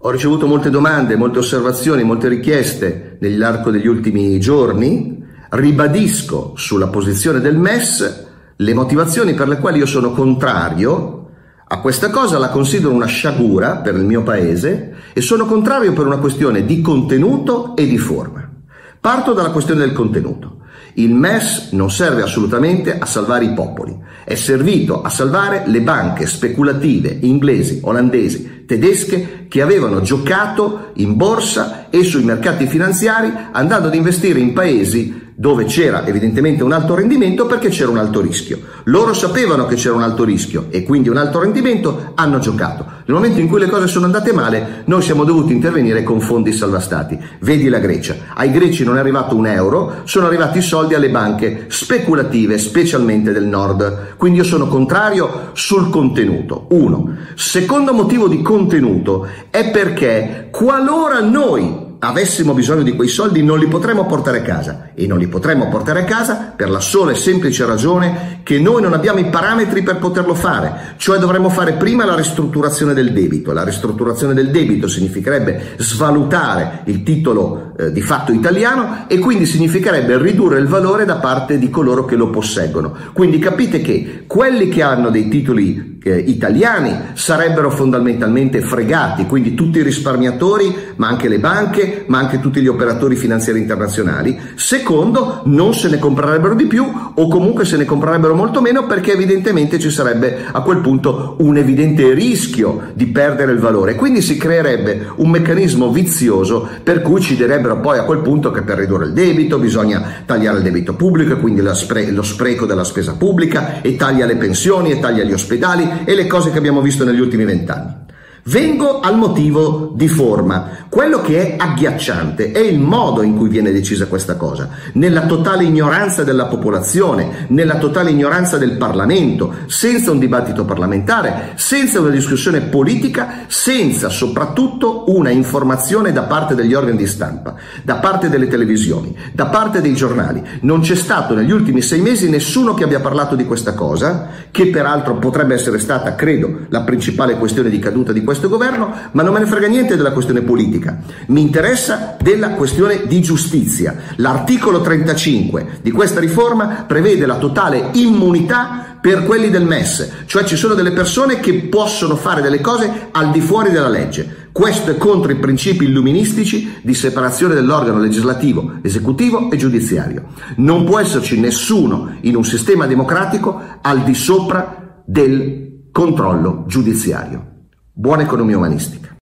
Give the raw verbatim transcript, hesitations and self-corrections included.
Ho ricevuto molte domande, molte osservazioni, molte richieste nell'arco degli ultimi giorni. Ribadisco sulla posizione del M E S le motivazioni per le quali io sono contrario a questa cosa, la considero una sciagura per il mio paese e sono contrario per una questione di contenuto e di forma. Parto dalla questione del contenuto. Il M E S non serve assolutamente a salvare i popoli, è servito a salvare le banche speculative inglesi, olandesi, tedesche che avevano giocato in borsa e sui mercati finanziari andando ad investire in paesi dove c'era evidentemente un alto rendimento perché c'era un alto rischio. Loro sapevano che c'era un alto rischio e quindi un alto rendimento, hanno giocato. Nel momento in cui le cose sono andate male, noi siamo dovuti intervenire con fondi salvastati. Vedi la Grecia. Ai greci non è arrivato un euro, sono arrivati i soldi alle banche speculative, specialmente del nord. Quindi io sono contrario sul contenuto. Uno. Secondo motivo di contenuto è perché qualora noi avessimo bisogno di quei soldi non li potremmo portare a casa e non li potremmo portare a casa per la sola e semplice ragione che noi non abbiamo i parametri per poterlo fare, cioè dovremmo fare prima la ristrutturazione del debito. La ristrutturazione del debito significherebbe svalutare il titolo eh, di fatto italiano e quindi significherebbe ridurre il valore da parte di coloro che lo posseggono. Quindi capite che quelli che hanno dei titoli eh, italiani sarebbero fondamentalmente fregati, quindi tutti i risparmiatori, ma anche le banche, ma anche tutti gli operatori finanziari internazionali. Secondo, non se ne comprerebbero di più o comunque se ne comprerebbero molto meno perché evidentemente ci sarebbe a quel punto un evidente rischio di perdere il valore. Quindi si creerebbe un meccanismo vizioso per cui ci direbbero poi a quel punto che per ridurre il debito bisogna tagliare il debito pubblico e quindi lo, spre- lo spreco della spesa pubblica e taglia le pensioni e taglia gli ospedali e le cose che abbiamo visto negli ultimi vent'anni. Vengo al motivo di forma. Quello che è agghiacciante è il modo in cui viene decisa questa cosa, nella totale ignoranza della popolazione, nella totale ignoranza del Parlamento, senza un dibattito parlamentare, senza una discussione politica, senza soprattutto una informazione da parte degli organi di stampa, da parte delle televisioni, da parte dei giornali. Non c'è stato negli ultimi sei mesi nessuno che abbia parlato di questa cosa, che peraltro potrebbe essere stata, credo, la principale questione di caduta di questo governo, ma non me ne frega niente della questione politica. Mi interessa della questione di giustizia. L'articolo trentacinque di questa riforma prevede la totale immunità per quelli del M E S, cioè ci sono delle persone che possono fare delle cose al di fuori della legge. Questo è contro i principi illuministici di separazione dell'organo legislativo, esecutivo e giudiziario. Non può esserci nessuno in un sistema democratico al di sopra del controllo giudiziario. Buona economia umanistica.